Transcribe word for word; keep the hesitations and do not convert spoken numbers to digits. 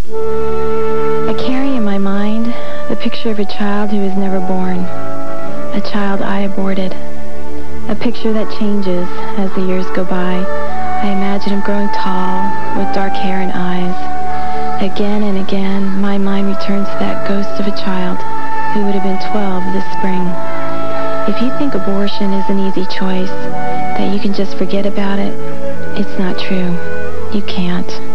I carry in my mind the picture of a child who was never born, a child I aborted, a picture that changes as the years go by. I imagine him growing tall, with dark hair and eyes. Again and again, my mind returns to that ghost of a child who would have been twelve this spring. If you think abortion is an easy choice, that you can just forget about it, it's not true. You can't.